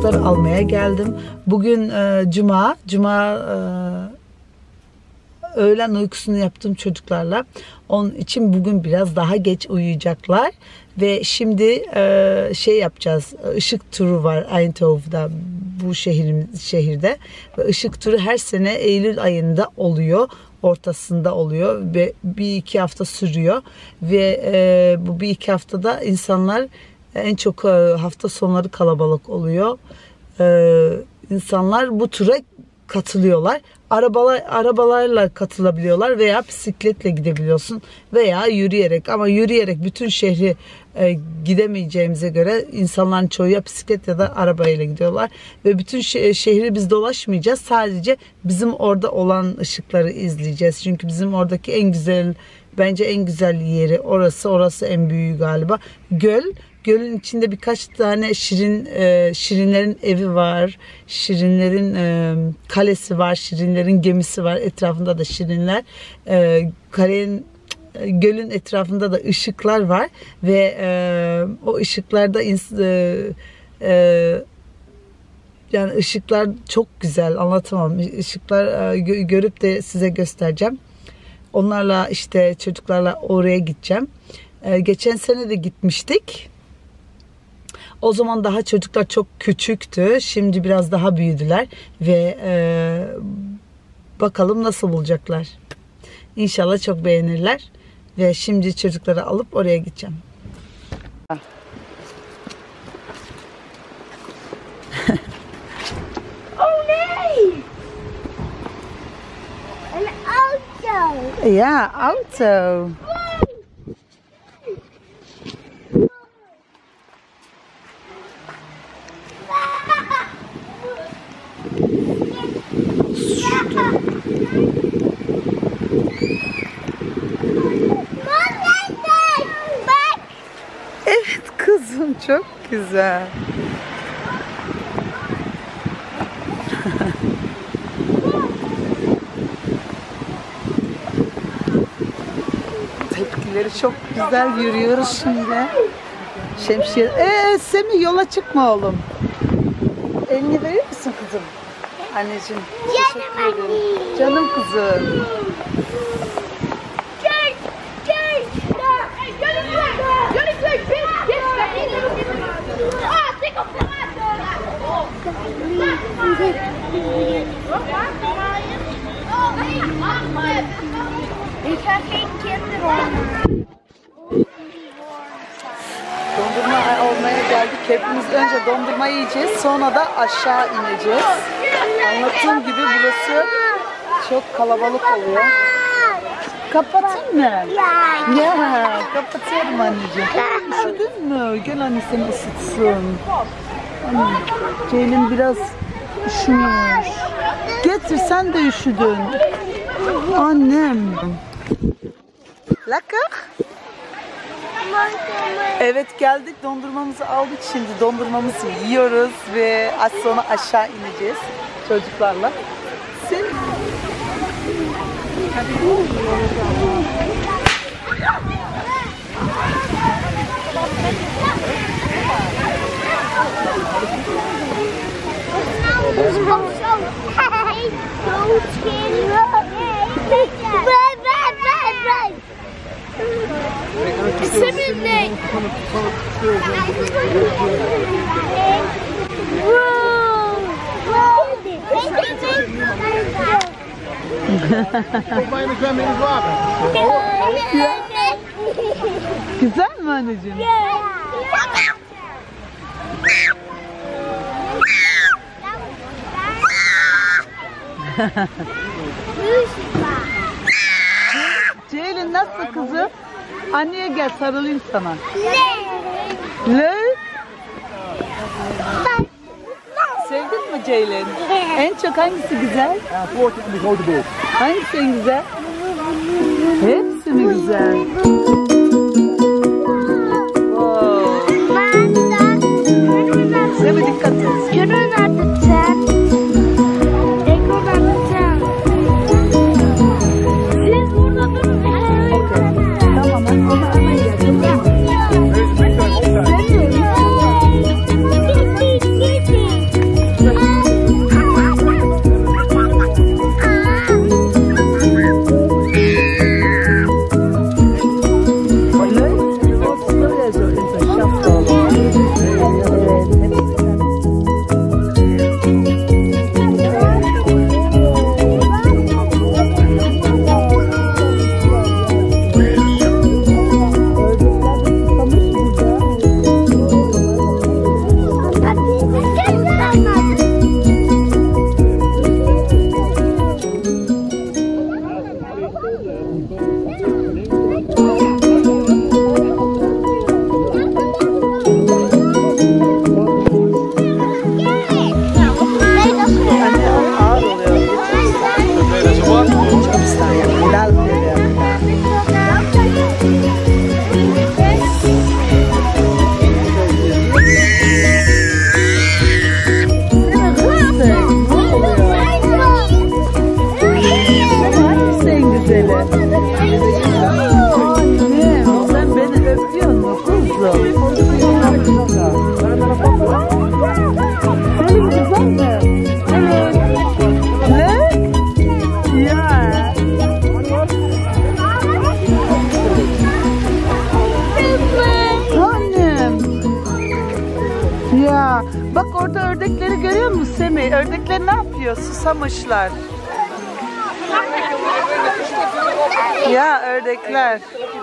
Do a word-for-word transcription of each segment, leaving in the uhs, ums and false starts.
çocukları almaya geldim. Bugün e, Cuma. Cuma e, öğlen uykusunu yaptım çocuklarla. Onun için bugün biraz daha geç uyuyacaklar. Ve şimdi e, şey yapacağız. Işık turu var Eindhoven'da, bu şehrin şehirde. Ve ışık turu her sene Eylül ayında oluyor. Ortasında oluyor ve bir iki hafta sürüyor. Ve e, bu bir iki haftada insanlar en çok e, hafta sonları kalabalık oluyor. E, insanlar bu tura katılıyorlar. Arabalar, arabalarla katılabiliyorlar veya bisikletle gidebiliyorsun veya yürüyerek, ama yürüyerek bütün şehri e, gidemeyeceğimize göre insanların çoğu ya bisiklet ya da arabayla gidiyorlar ve bütün şe şehri biz dolaşmayacağız. Sadece bizim orada olan ışıkları izleyeceğiz. Çünkü bizim oradaki en güzel, bence en güzel yeri orası. Orası en büyüğü galiba. Göl. Gölün içinde birkaç tane şirin e, şirinlerin evi var. Şirinlerin e, kalesi var. Şirinlerin gemisi var. Etrafında da şirinler. E, kalenin e, gölün etrafında da ışıklar var ve e, o ışıklarda e, e, yani ışıklar çok güzel, anlatamam. Işıklar e, görüp de size göstereceğim. Onlarla işte çocuklarla oraya gideceğim. E, geçen sene de gitmiştik. O zaman daha çocuklar çok küçüktü. Şimdi biraz daha büyüdüler ve e, bakalım nasıl bulacaklar. İnşallah çok beğenirler ve şimdi çocukları alıp oraya gideceğim. Oh no! An auto. Yeah, auto. Evet kızım, çok güzel. Tepkileri çok güzel, yürüyoruz şimdi. Şemsiye. Eee Semih, yola çıkma oğlum. Elini verir misin kızım? Anneciğim. Teşekkür ederim. Canım kızım. Dondurma almaya geldik. Hepimiz önce dondurma yiyeceğiz. Sonra da aşağı ineceğiz. Anlattığım gibi burası çok kalabalık oluyor. Kapatayım mı? Ya, kapatıyorum anneciğim. Üşüdün mü? Gel anne seni ısıtsın. Anne, Ceylin biraz üşümüş. Getir, sen de üşüdün. Annem. Laka. Evet, geldik, dondurmamızı aldık, şimdi dondurmamızı yiyoruz ve az sonra aşağı ineceğiz çocuklarla. Sen... Seminle. Güzel mi anneciğim? Ceylin nasıl kızım? Anneye gel, sarılayım sana. Ne? Sevdin mi Ceylin? En çok hangisi güzel? Hangisi en güzel? Hepsi mi güzel? Oh. Sevme, dikkat et. Görün artık sen. Ekran artık sen. Siz burada durun. Tamam, ben ona hemen geldim. görüyor musun Semih? Ördekler ne yapıyor? Susamışlar. Ya ördekler.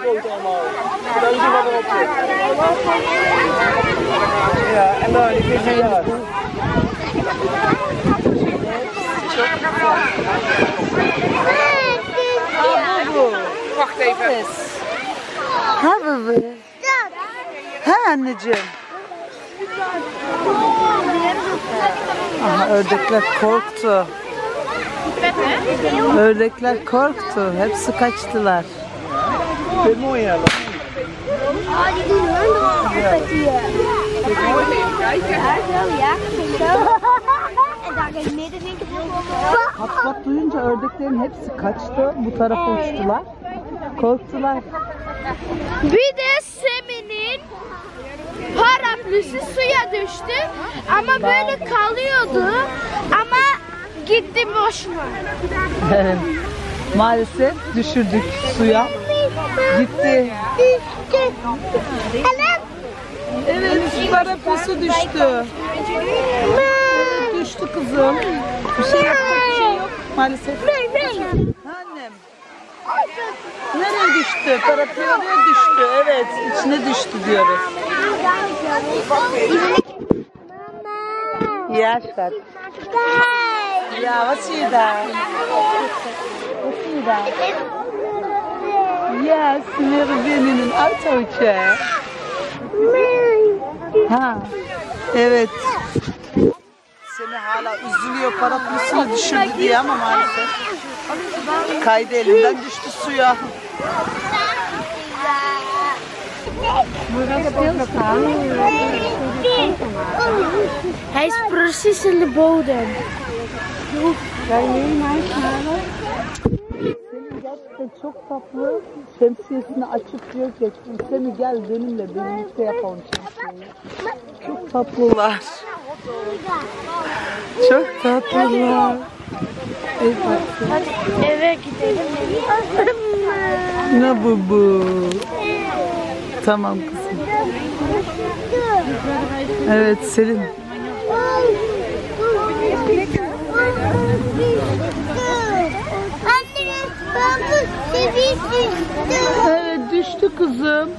Wacht even. Ha baba. Ha anneciğim. Aha ördekler korktu. Ördekler korktu. Hepsi kaçtılar. Oh, die doen wel nog altijd hier. Ja, zo, ja. Zo. En daar kijk midden denk ik nog. Pat pat duyunca ördeklerin hepsi kaçtı. Bu tarafa uçtular. Korktular. Bir de Semih'in paraplüsü suya düştü ama böyle kalıyordu ama gitti boşuna. Evet. Maalesef düşürdük suya. Gitti. Evet, paraplüsü düştü. Evet, düştü kızım. Bir şey yapacak bir şey yok maalesef. Annem. Nereye düştü? Paraplü oraya düştü. Evet, içine düştü diyoruz. Ja, schat. Ja, wat zie je daar? Wat zie je daar? Ja, ze leren binnen in een autootje. Ha, evet. Seni hala üzülüyor paraplüsünü düşürdü diye ama maalesef. Kaydı elinden düştü suya. Hij is precies in de bodem. Senin gerçekten çok tatlı. Şemsiyesini açıp diyor ki Semih gel benimle birlikte yapalım şemsiyeyi. Çok tatlılar. Çok tatlılar. Evet. Eve gidelim. Ne bu bu? Tamam kızım. Evet Selin. Evet düştü kızım.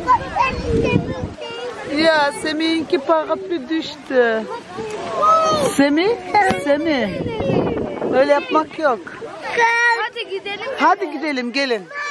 Ya Semih'inki paraplü düştü. Semih, Semih. Öyle yapmak yok. Hadi gidelim. Hadi gidelim gelin.